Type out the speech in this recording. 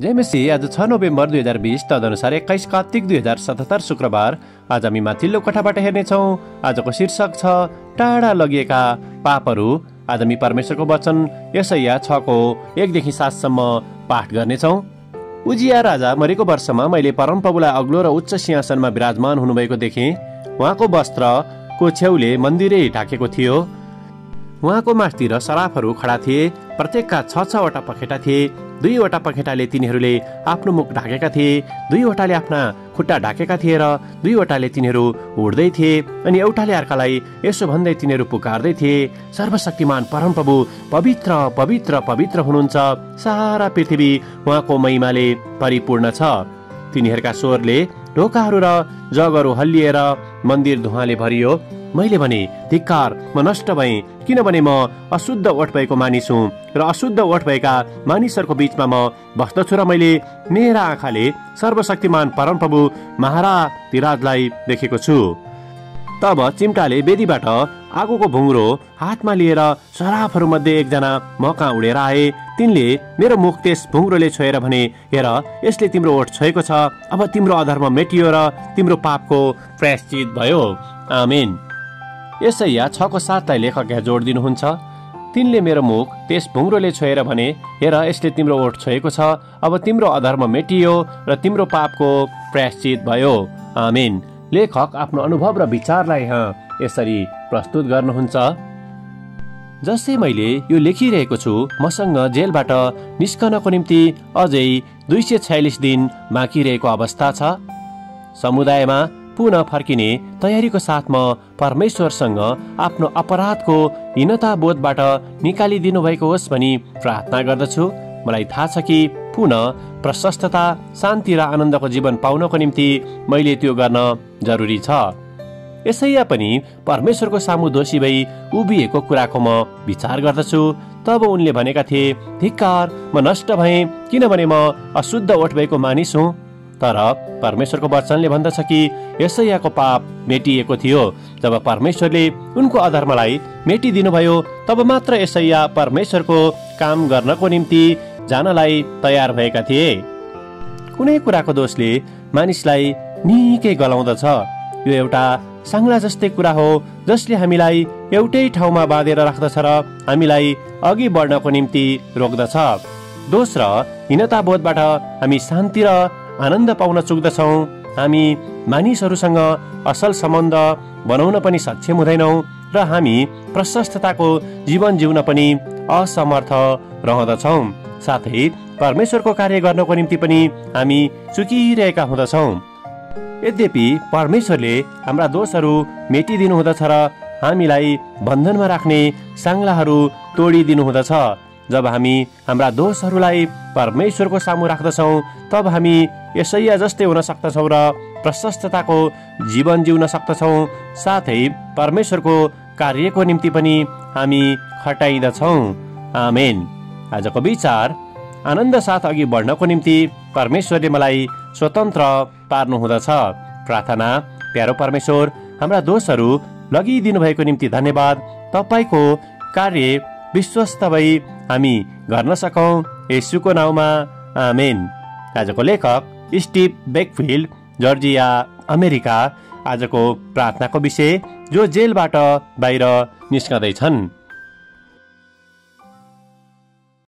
जय मसीह। आज 6 नोभेम्बर 2020 तदनुसार 21 कार्तिक 2077 शुक्रबार। आज हामी माथिल्लो कोठाबाट हेर्नेछौँ। आजको शीर्षक छ टाढा लगिएका पापहरू। आज हामी परमेश्वरको वचन यशाया 6को 1देखि 7 सम्म पाठ गर्नेछौँ। उजिया राजा मरेको वर्षमा मैले परमप्रभुलाई अग्लो र उच्च सिंहासनमा विराजमान हुनुभएको देखेँ। उहाँको वस्त्रको छेउले मन्दिरै ढाकेको थियो। उहाँको मास्तिर सराफहरू खडा थिए। प्रत्येकका 6-6वटा पखेटा थिए। 2वटा पखेटाले तिनीहरूले आफ्नो मुख ढाकेका थिए, 2वटाले आफ्ना खुट्टा ढाकेका थिए र 2वटाले तिनीहरू उड्दै थिए। अनि एउटाले अर्कालाई यसो भन्दै तिनीहरू पुकार्दै थिए, सर्वशक्तिमान परमप्रभु पवित्र पवित्र पवित्र हुनुहुन्छ। सारा पृथ्वी उहाँको महिमाले परिपूर्ण छ। तिनीहरूका स्वरले ढोकाहरू र जगहरू हल्लिएर मन्दिर धुवाँले भरियो। मैले भने, धिक्कार, म नष्ट भएँ, किनभने म अशुद्ध ओठ भएको मानिस हुँ र अशुद्ध ओठ भएका मानिसहरूको बीचमा म बस्दछु र मैले मेरा आँखाले सर्वशक्तिमान परमप्रभु महाराजलाई देखेको छु। तब चिम्टाले वेदीबाट आगोको भुङ्ग्रो हातमा लिएर सराफहरूमध्ये एकजना मका उडेर आए। तिनले मेरो मुख त्यस भुङ्ग्रोले छोएर भने, हेर, यसले तिम्रो ओठ छोएको छ। अब तिम्रो अधर्म मेटियो र तिम्रो पापको प्रायश्चित भयो। आमेन। यशाया 6को 7लाई लेखकले जोड दिनुहुन्छ। तिनले मेरो मुख त्यस भुङ्ग्रोले छोएर भने, हेर, यसले तिम्रो ओठ छोएको छ। अब तिम्रो अधर्म मेटियो र तिम्रो पापको प्रायश्चित भयो। आमेन। लेखक आफ्नो अनुभव र विचारलाई यहाँ यसरी प्रस्तुत गर्नुहुन्छ। जसै मैले यो लेखिरहेको छु, मसँग जेलबाट निस्कनको निम्ति अझै 246 दिन बाँकी रहेको अवस्था छ। समुदायमा पुनः फर्किने तयारीको साथ म परमेश्वरसँग आफ्नो अपराधको हीनताबोधबाट निकालिदिनु भएको होस् भनी प्रार्थना गर्दछु। मलाई थाहा छ कि पुनः प्रशस्तता, शान्ति र आनन्दको जीवन पाउनको निम्ति मैले त्यो गर्न जरुरी छ। यसैया पनि परमेश्वरको सामु दोषी भई उभिएको कुराको म विचार गर्दछु। तब उनले भनेका थिए, धिक्कार, म नष्ट भएँ, किनभने म अशुद्ध ओठ भएको मानिस हुँ। तर परमेश्वरको वचनले भन्दछ कि यसैयाको पाप मेटिएको थियो। जब परमेश्वरले उनको अधर्मलाई मेटिदिनु भयो, तब मात्र यसैया परमेश्वरको काम गर्नको निम्ति जानलाई तयार भएका थिए। कुनै कुराको दोषले मानिसलाई निकै गलाउँदछ। यो एउटा साङ्ला जस्तै कुरा हो जसले हामीलाई एउटै ठाउँमा बाँधेर राख्दछ र हामीलाई अघि बढ्नको निम्ति रोक्दछ। दोष र हीनताबोधबाट हामी शान्ति र आनन्द पाउन चुक्दछौँ। हामी मानिसहरूसँग असल सम्बन्ध बनाउन पनि सक्षम हुँदैनौँ र हामी प्रशस्तताको जीवन जिउन पनि असमर्थ रहँदछौँ। साथै परमेश्वरको कार्य गर्नको निम्ति पनि हामी चुकिरहेका हुँदछौँ। यद्यपि परमेश्वरले हाम्रा दोषहरू मेटिदिनु हुँदछ र हामीलाई बन्धनमा राख्ने साङ्लाहरू तोडिदिनु हुँदछ। जब हामी हाम्रा दोषहरूलाई परमेश्वरको सामु राख्दछौँ, तब हामी यसैया जस्तै हुन सक्दछौँ र प्रशस्तताको जीवन जिउन सक्दछौँ। साथै परमेश्वरको कार्यको निम्ति पनि हामी खटाइदछौँ। आमेन। आजको विचार, आनन्द साथ अघि बढ्नको निम्ति परमेश्वरले मलाई स्वतन्त्र पार्नु हुँदछ। प्रार्थना। प्यारो परमेश्वर, हाम्रा दोषहरू लगिदिनु भएको निम्ति धन्यवाद। तपाईको कार्य विश्वस्त भई हामी गर्न सकौँ, येशूको नाउँमा। आमेन। आजको लेखक स्टिभ बेकफिल्ड, जर्जिया, अमेरिका। आजको प्रार्थनाको विषय, जो जेलबाट बाहिर निस्कँदैछन्।